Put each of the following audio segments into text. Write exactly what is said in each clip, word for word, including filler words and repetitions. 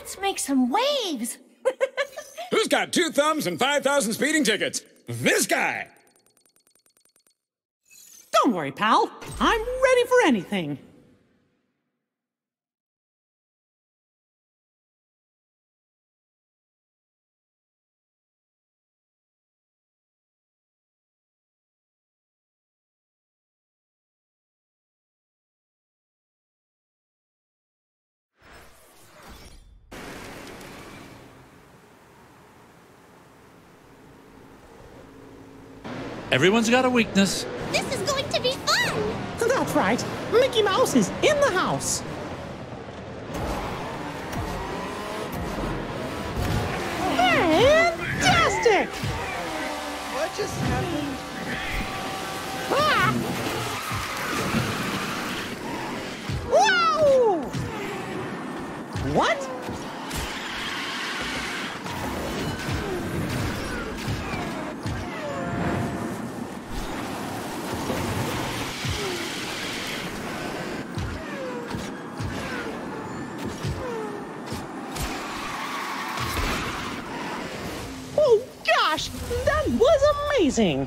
Let's make some waves. Who's got two thumbs and five thousand speeding tickets? This guy! Don't worry, pal. I'm ready for anything. Everyone's got a weakness. This is going to be fun! That's right. Mickey Mouse is in the house. Fantastic! What just happened? Ah! Whoa! What? Oh gosh, that was amazing!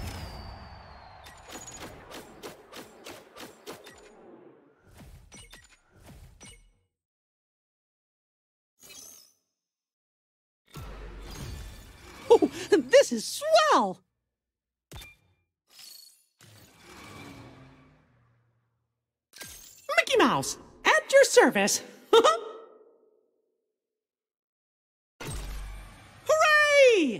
Oh, this is swell! Mickey Mouse, at your service! Hooray!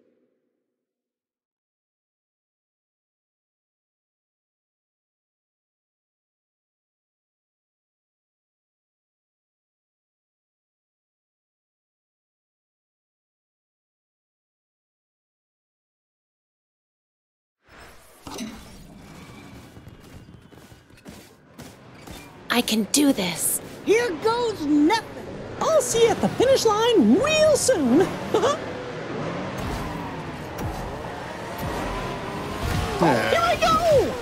I can do this. Here goes nothing. I'll see you at the finish line real soon. Oh, here I go!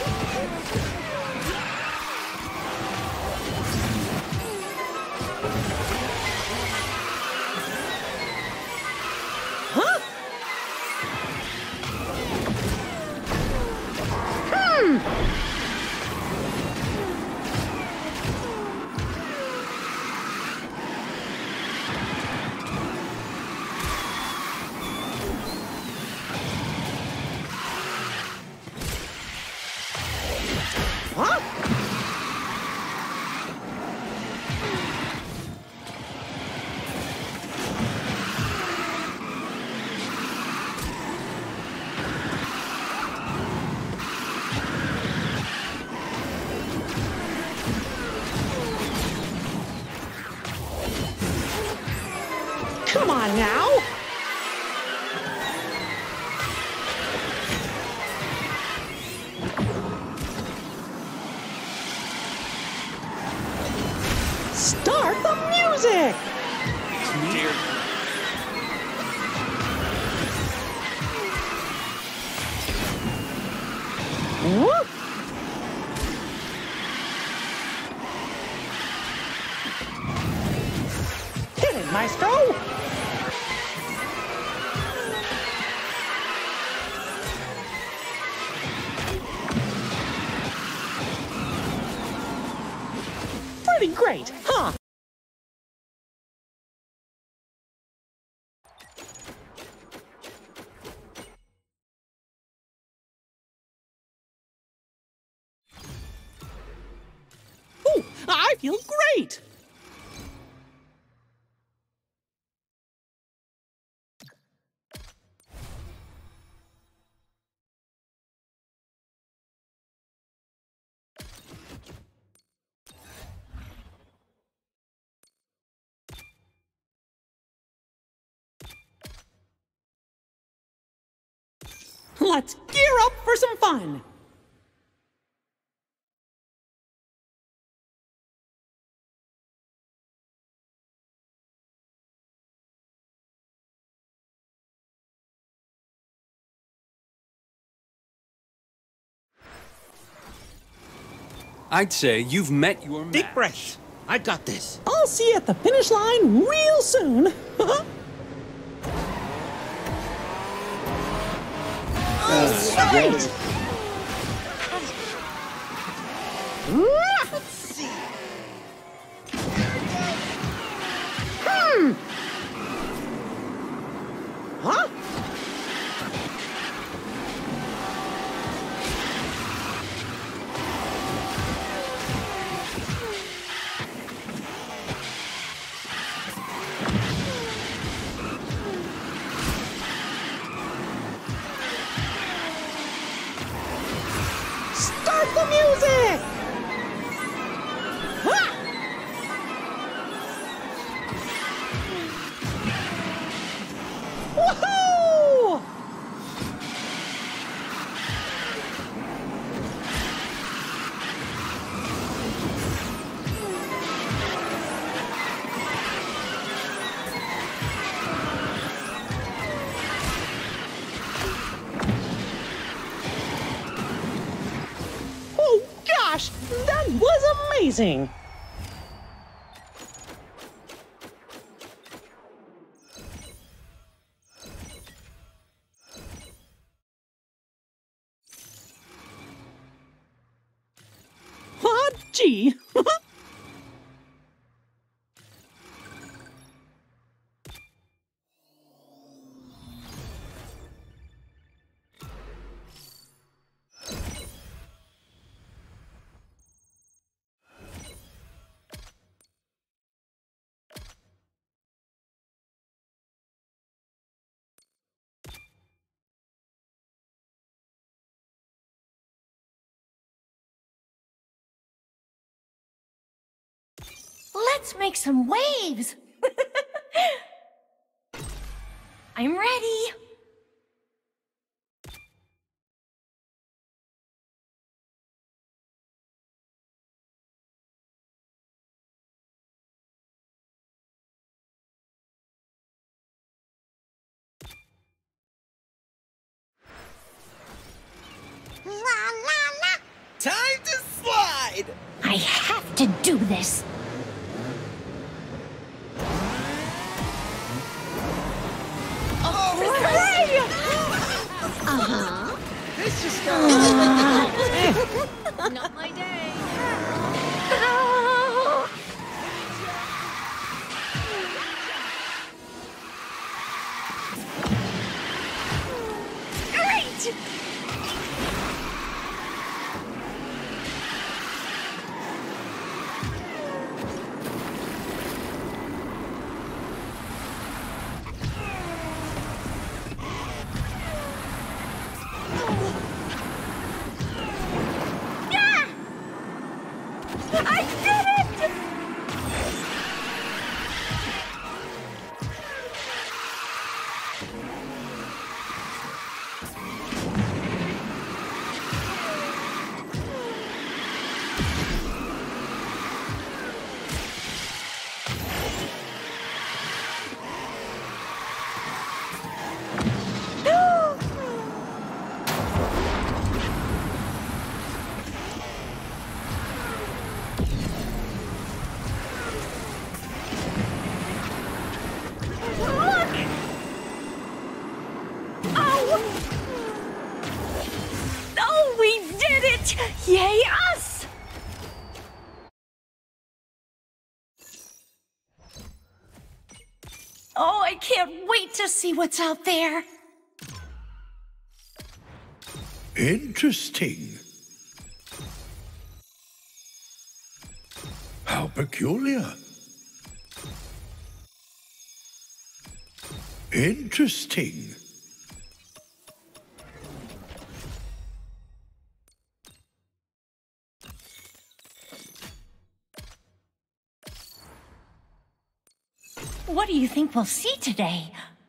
Huh? Hmm. Huh? Come on now! Start the music! Dear. Whoop. Hit it, Maestro! Pretty great, huh? Ooh, I feel great! Let's gear up for some fun! I'd say you've met your Deep match. breath. I got this. I'll see you at the finish line real soon. Right. Let's see. Hmm. Huh? Start the music! Ha! Woohoo! Oh gosh, that was amazing! Ah, gee. Let's make some waves. I'm ready. La la la. Time to slide! I have to do this. Uh-huh. This just got... Not my day. Great! Yeah! I did it! Oh, we did it! Yay us! Oh, I can't wait to see what's out there. Interesting. How peculiar. Interesting. What do you think we'll see today?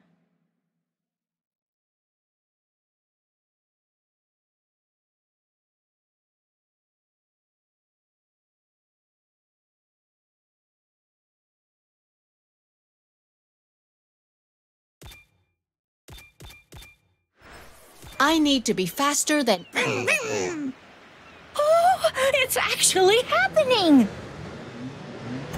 I need to be faster than... Oh, it's actually happening!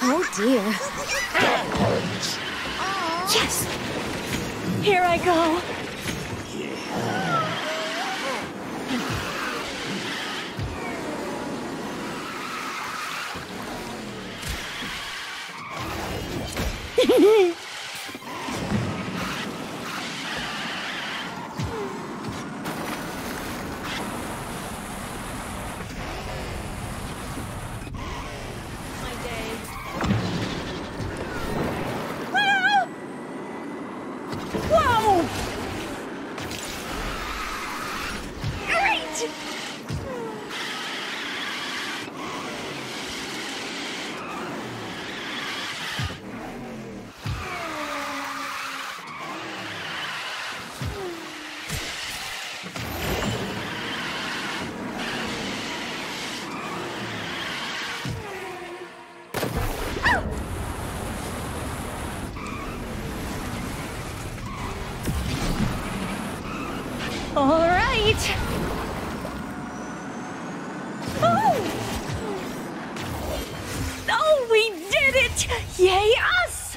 Oh dear. Yes! Here I go. Whoa! Great! All right. Oh! Oh, we did it! Yay us!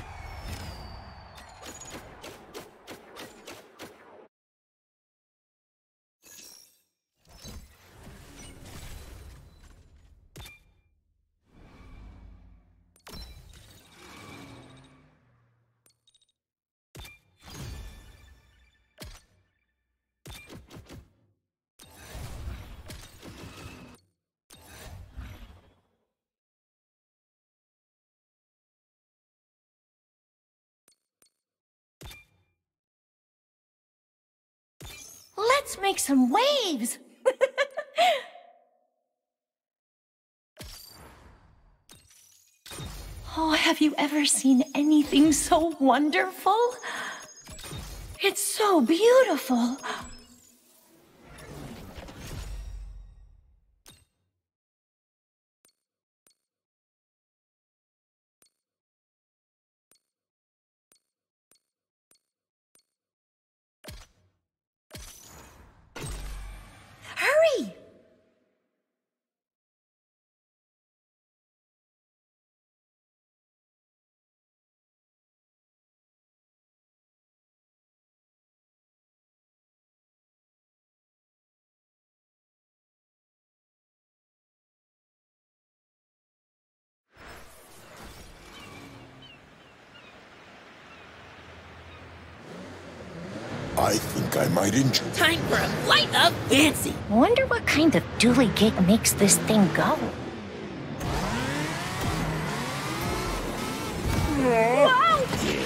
Let's make some waves! Oh, have you ever seen anything so wonderful? It's so beautiful! Hurry! I think I might enjoy. Time for a flight of fancy. Wonder what kind of dually gig makes this thing go. Wow!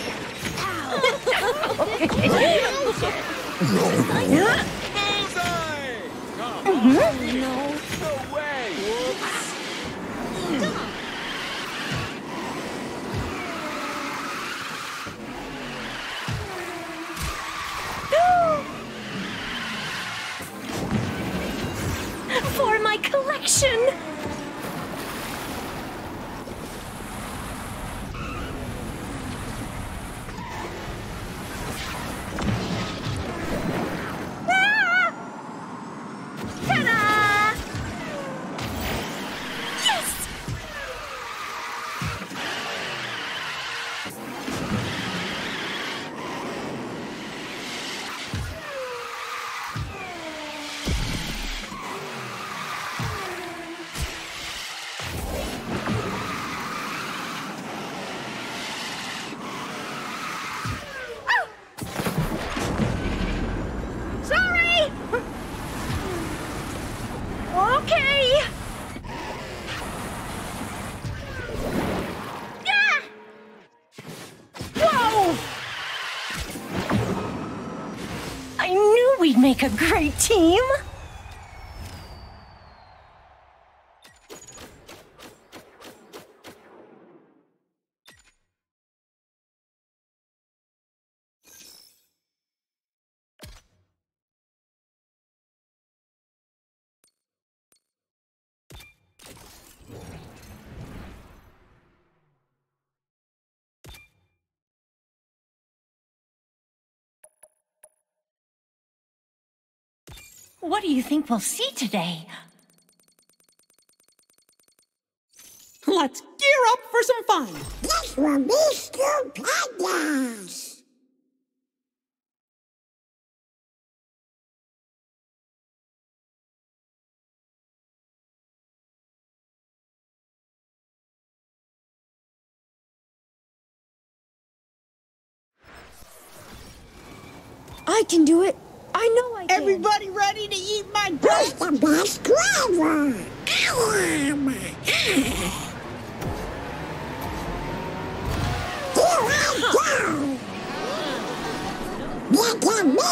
Bullseye! No. No way! Whoops. For my collection! Ah! Ta-da! Yes! Sorry! Okay! Yeah! Whoa! I knew we'd make a great team! What do you think we'll see today? Let's gear up for some fun. This will be stupendous. I can do it. I know I can. Everybody ready to eat my dust? The best driver. Ow. Here I go. Look at me.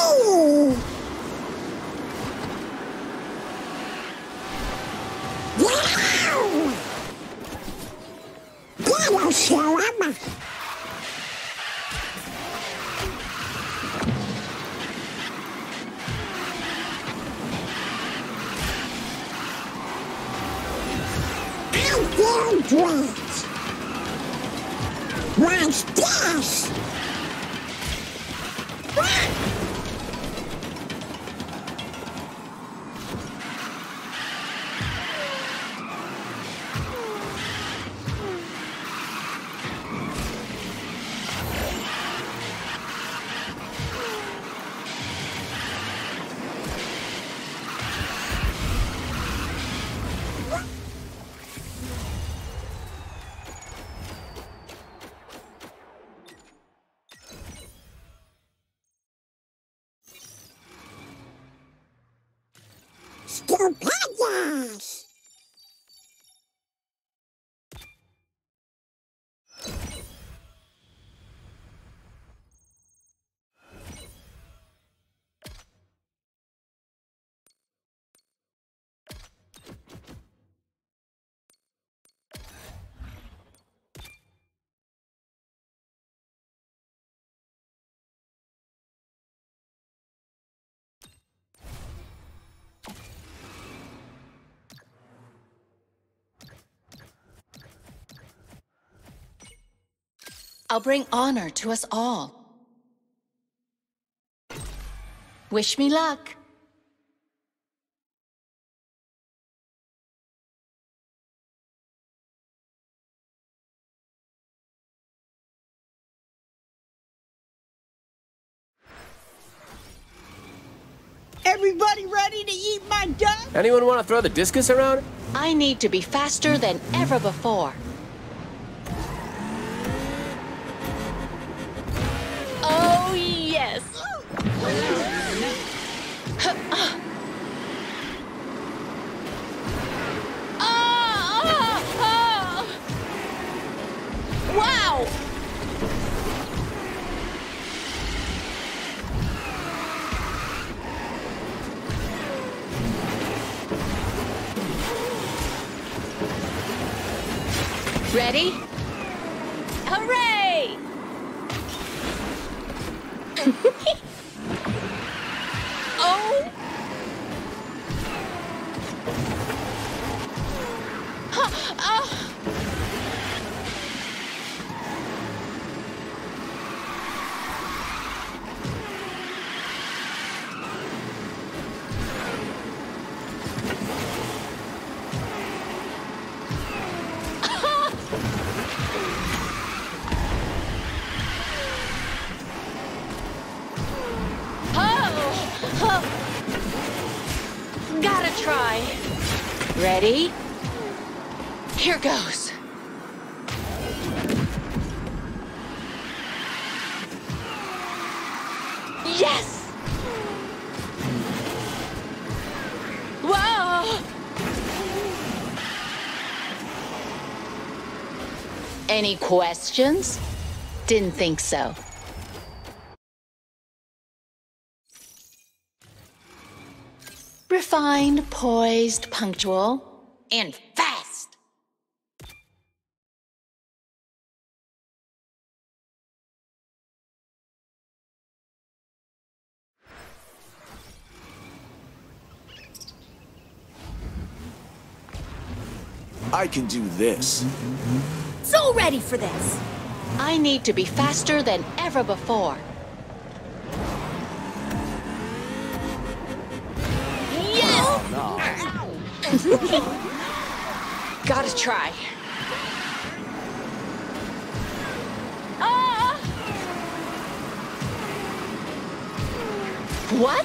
Wow. That'll show 'em. They're great. What's this? Stupendous! I'll bring honor to us all. Wish me luck. Everybody ready to eat my dust? Anyone want to throw the discus around? I need to be faster than ever before. Oh, yes! Wow! Ready? Hooray! Oh! Huh, oh. Gotta try. Ready? Here goes. Yes! Whoa! Any questions? Didn't think so. Refined, poised, punctual, and fast. I can do this. So ready for this. I need to be faster than ever before. Yes! Oh, no. Gotta try. What?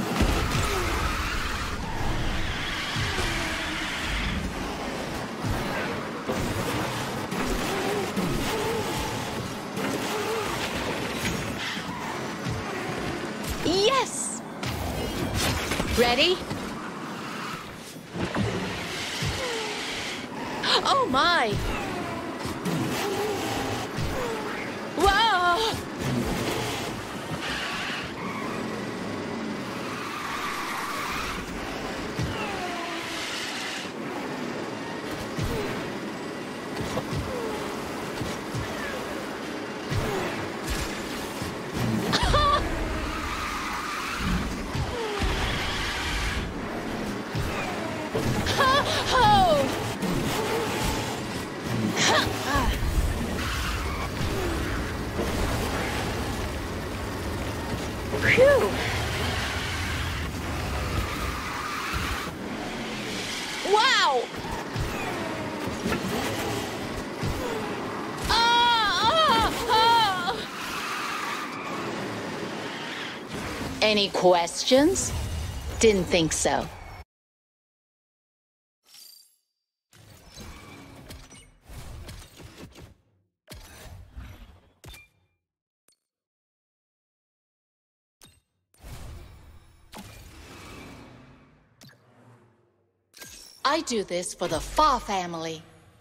Yes! Ready? Oh my! Whoa! Phew! Wow! Ah, ah, ah. Any questions? Didn't think so. I do this for the Fa family.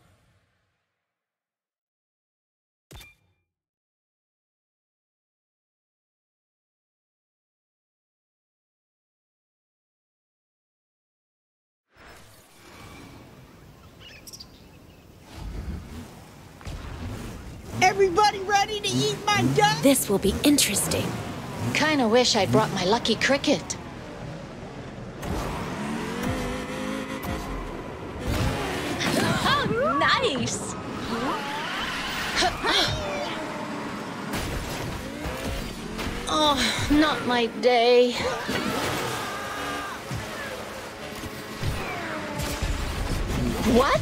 Everybody ready to eat my duck? This will be interesting. Kinda wish I'd brought my lucky cricket. Oh, nice! Oh, not my day. What?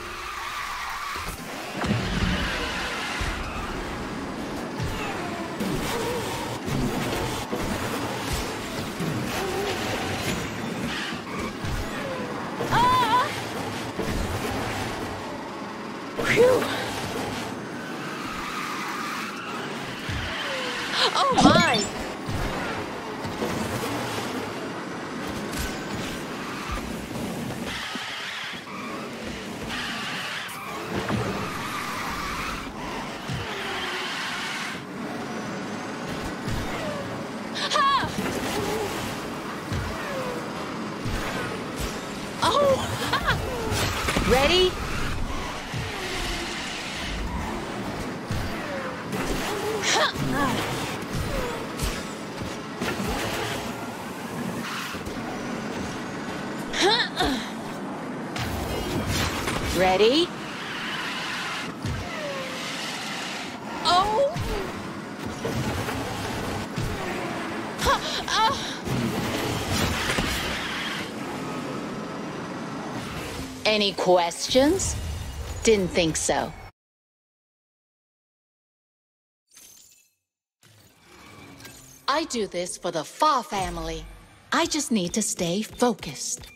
Ah! Phew! Oh my! Ha! Oh! Ha! Ready? Ready? Oh! Ha! Ah! Any questions? Didn't think so. I do this for the Fa family. I just need to stay focused.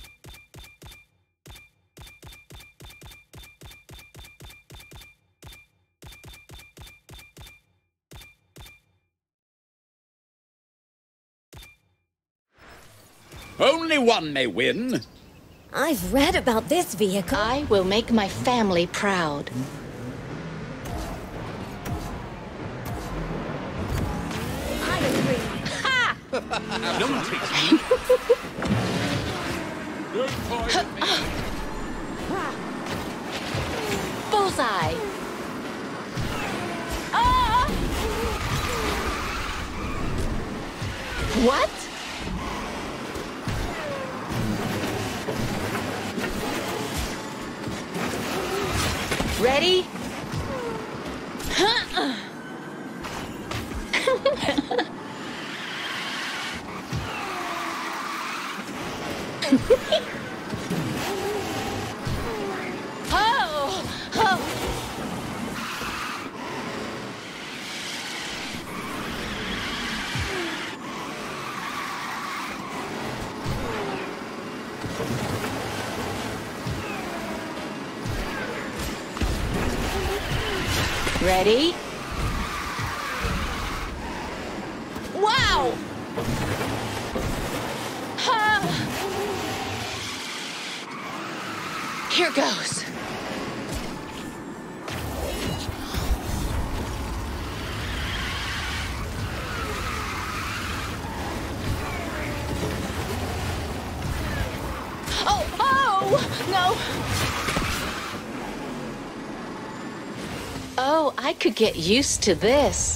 Only one may win. I've read about this vehicle. I will make my family proud. I agree. Ha! No one takes me. Good point. Bullseye! Ah! What? Ready? Oh! Oh! Ready? Wow! Ha! Here goes. Oh, oh, no. Oh, I could get used to this.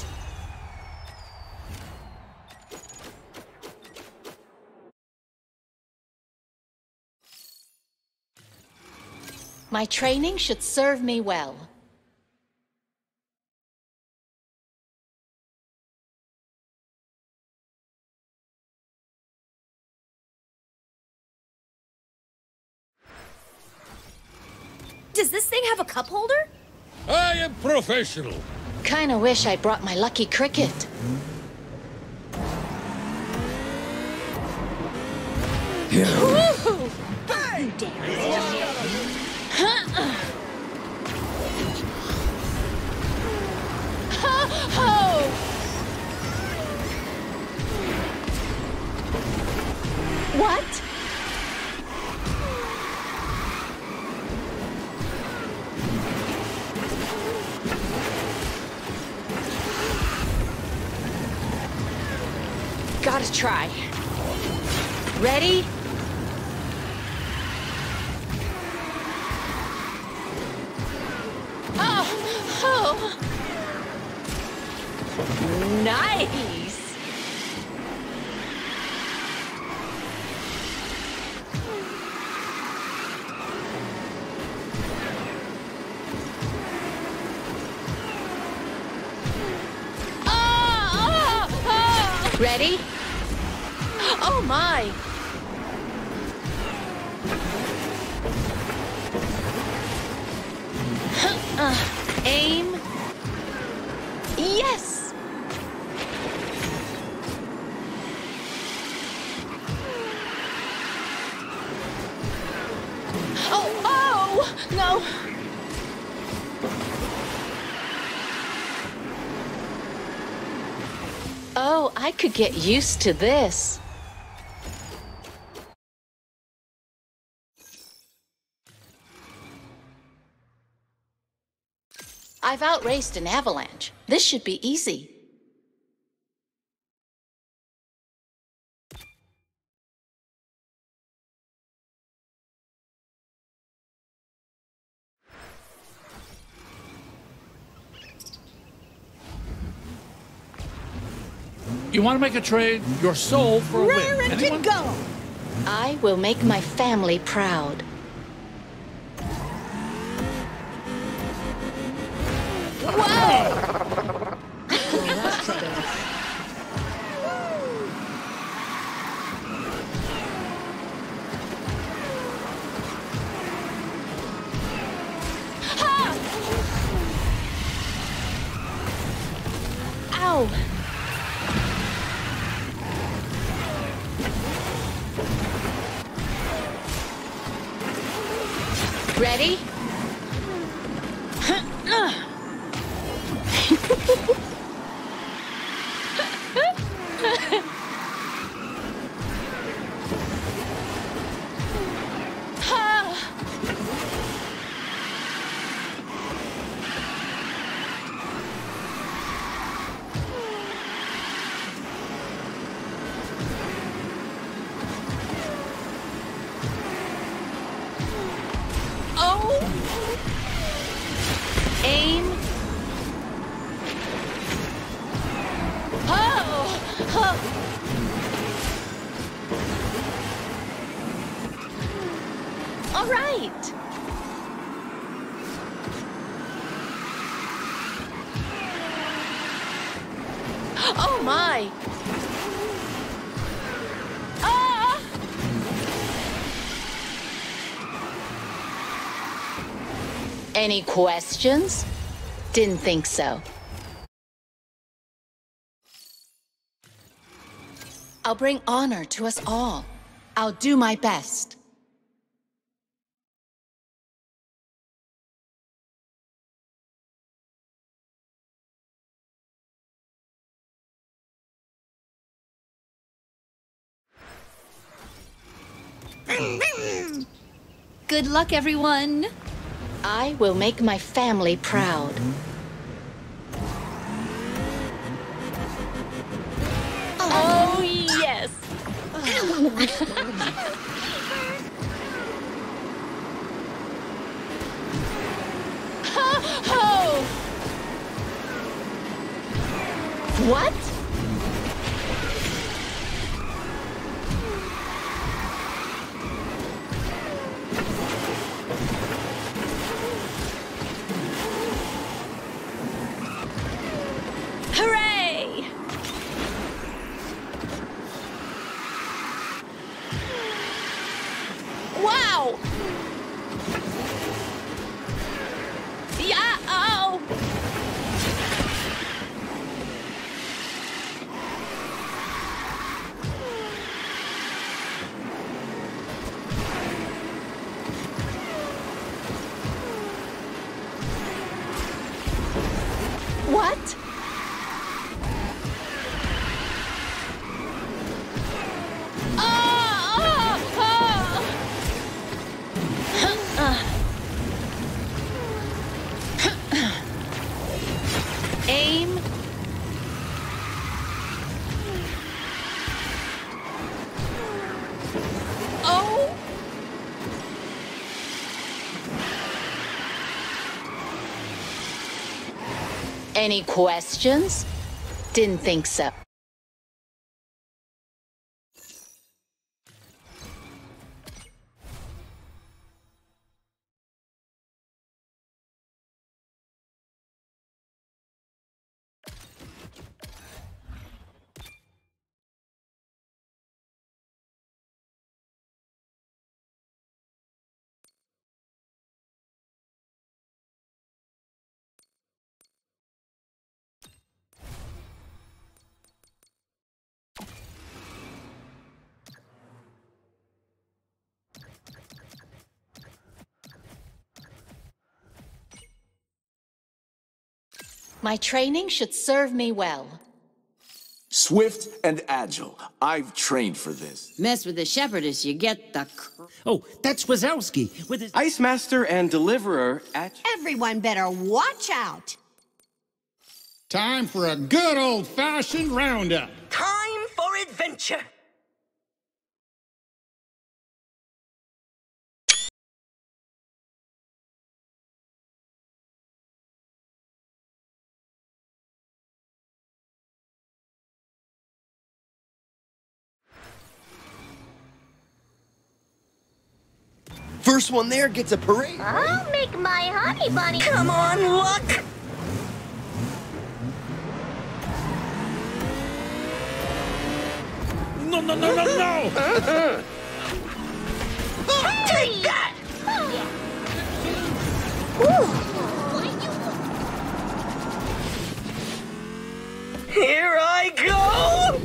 My training should serve me well. Does this thing have a cup holder? I am professional. Kinda wish I brought my lucky cricket. Woo-hoo! You dare. Ho-ho! What? Gotta try. Ready? Oh! Oh! Nice! Oh! Oh! Oh! Ready? Oh my! Uh, aim. Yes! Oh, oh! No! Oh, I could get used to this. I've outraced an avalanche. This should be easy. You want to make a trade? Your soul for a win. Raring Anyone? to go. I will make my family proud. Whoa! Ha! Ow! Ready? Oh! Aim. Oh! Oh! All right. Oh my! Ah! Any questions? Didn't think so. I'll bring honor to us all. I'll do my best. Good luck, everyone. I will make my family proud. Oh, yes. Ho, ho! What? Hooray! Wow! Yeah, oh! What? Aim. Oh. Any questions? Didn't think so. My training should serve me well. Swift and agile. I've trained for this. Mess with the shepherdess, you get the... Oh, that's Wazowski with his... Ice Master and Deliverer at... Everyone better watch out. Time for a good old-fashioned roundup. Time for adventure. First one there gets a parade. I'll make my honey bunny. Come on, Luck. No, no, no, no, no! Take that! Here I go!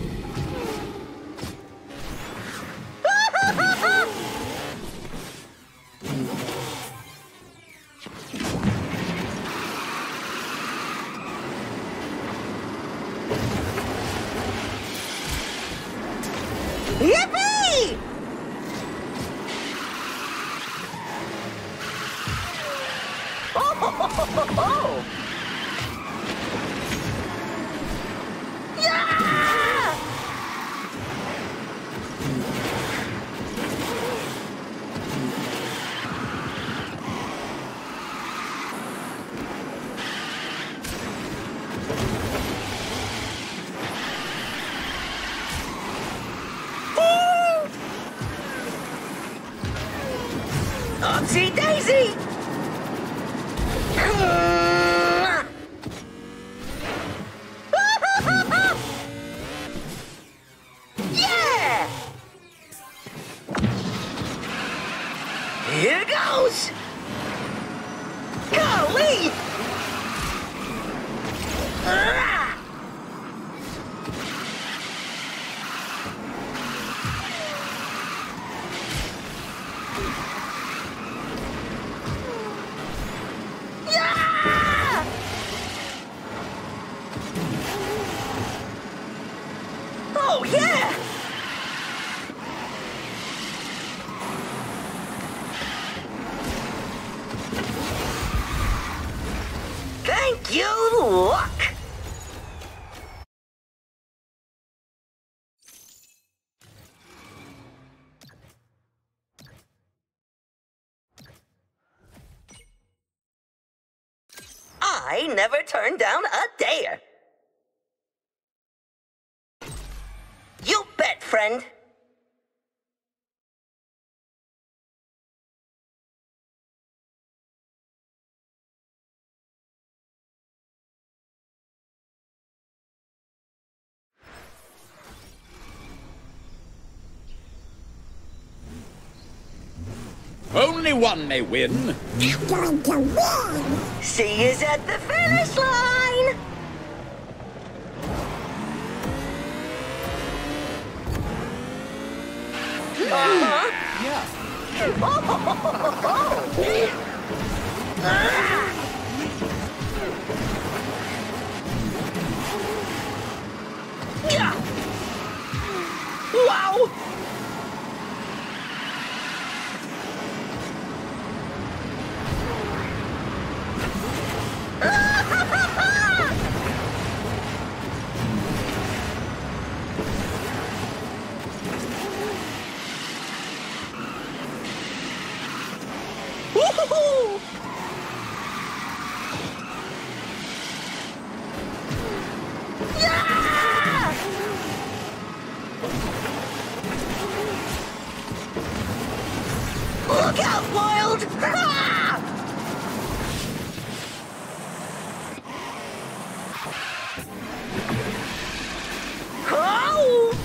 Yippee! Oh, ho, ho, ho, ho, ho. Yeah! Upsy daisy! Yeah! Here goes! Golly! Ah! Yeah! Oh, yeah! I never turn down a dare. You bet, friend. Only one may win. I'm going to win! See yous at the finish line! Uh-huh. Yeah. Oh, ho, ho, ho, ho, ho. Ah. Yeah. Wow! Woohoo! Yeah! Look out, Wild! Ah! Oh!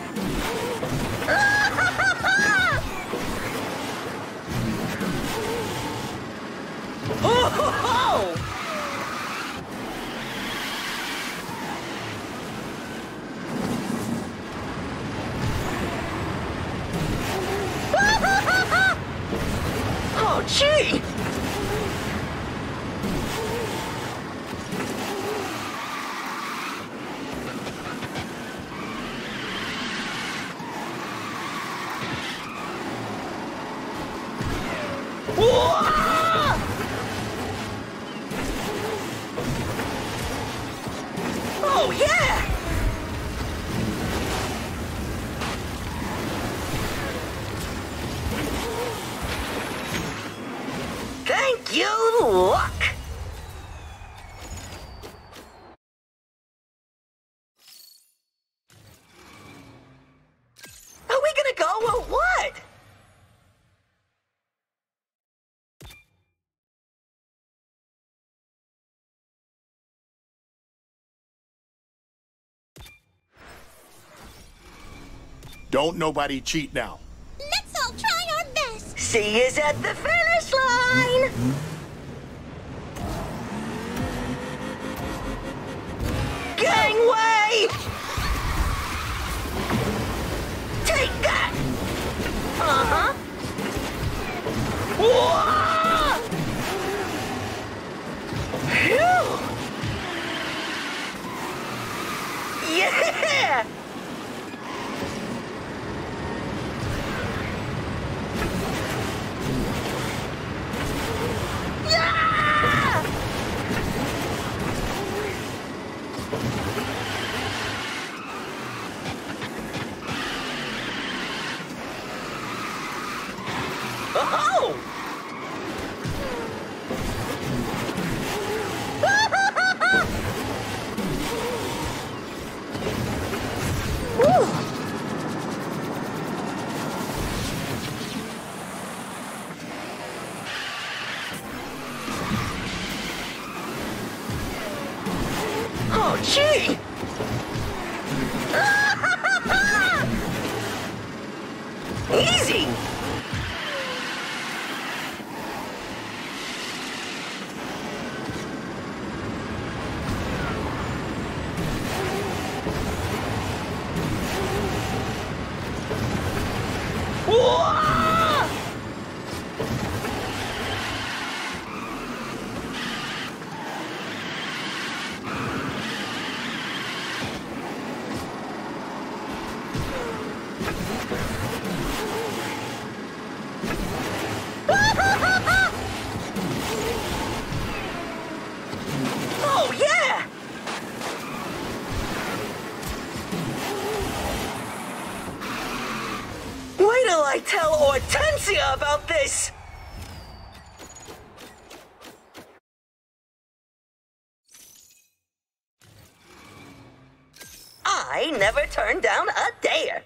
Oh, ho, ho! Oh, gee! Whoa! Oh, yeah! Thank you, luck! Are we gonna go or what? Don't nobody cheat now. Let's all try our best! See yous at the finish line! Gangway! Take that! Uh-huh. Whoa! Phew! Yeah! Yeah! Oh! Oh, gee! Easy! Whoa! Oh, yeah! Wait till I tell Hortensia about this! I never turn down a dare.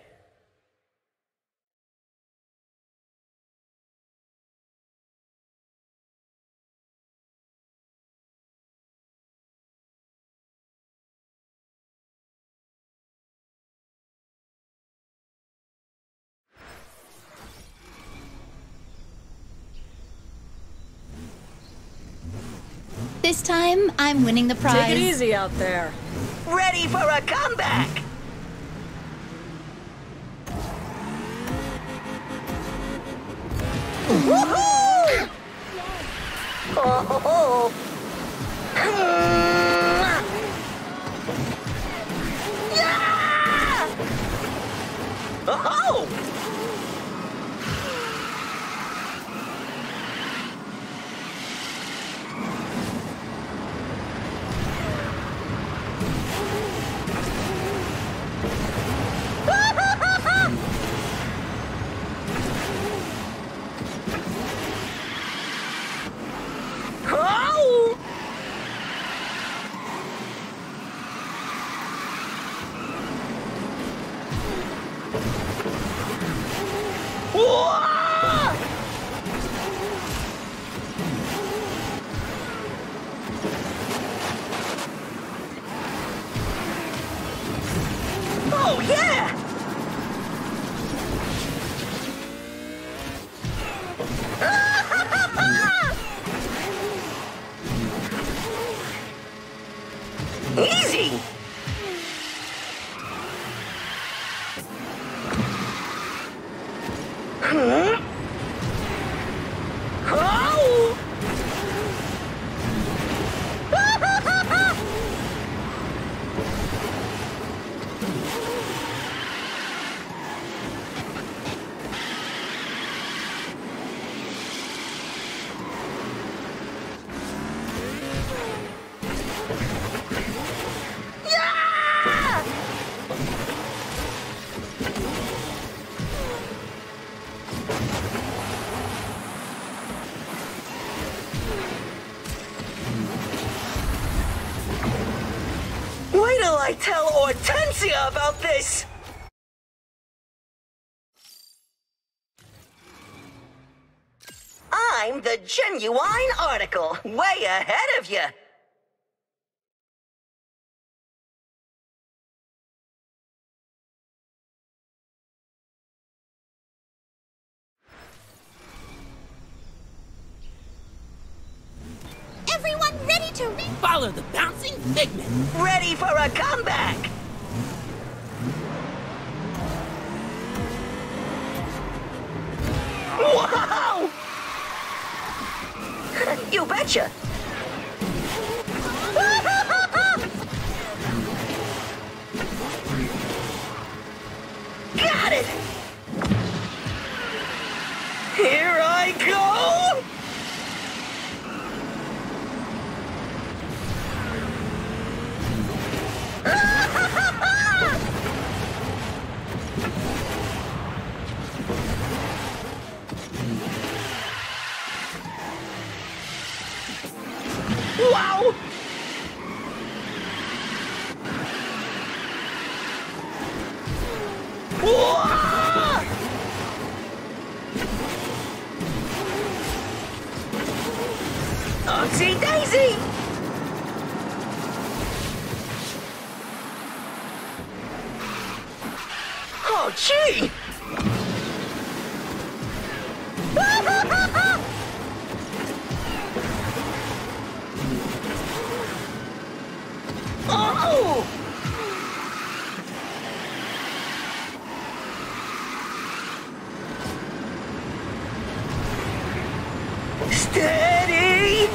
This time, I'm winning the prize. Take it easy out there. Ready for a comeback! Woohoo! Oh! Yeah! Oh! Oh, yeah! Easy! Huh? Oh! Wait till I tell Hortensia about this! I'm the genuine article, way ahead of you. Everyone ready to re- Follow the bouncing figment. Ready for a comeback! Wow! You betcha! Got it! Here I go! Wow! Whoa! Oopsie daisy! Oh, gee! Oh! Steady!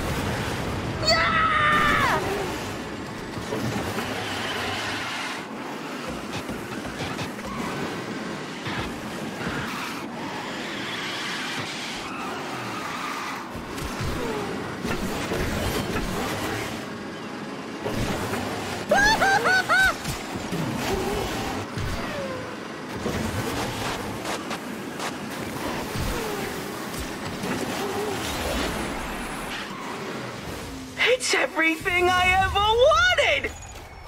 Yeah! everything I ever wanted!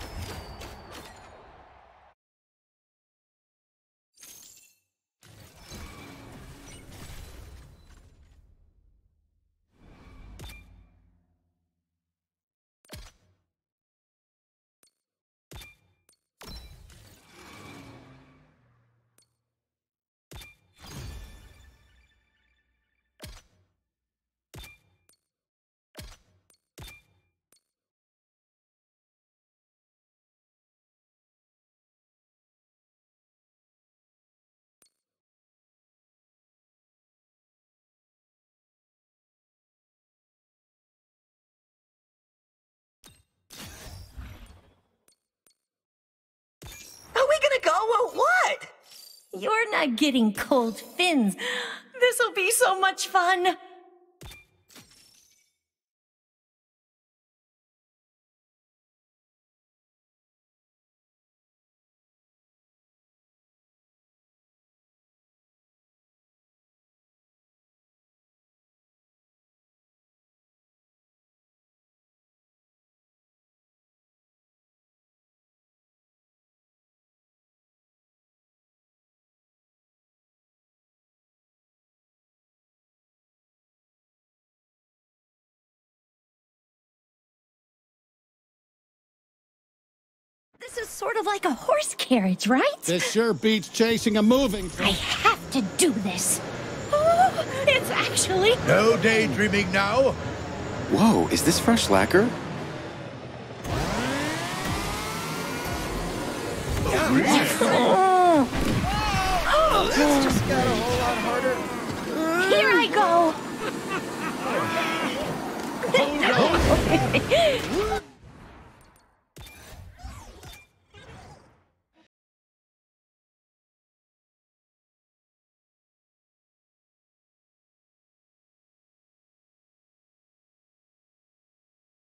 Are we gonna go or what? You're not getting cold fins. This'll be so much fun. This is sort of like a horse carriage, right? This sure beats chasing a moving I have to do this. Oh, it's actually... No daydreaming now. Whoa, is this fresh lacquer? Oh. Oh, this just got a whole lot harder. Here I go. Hold on.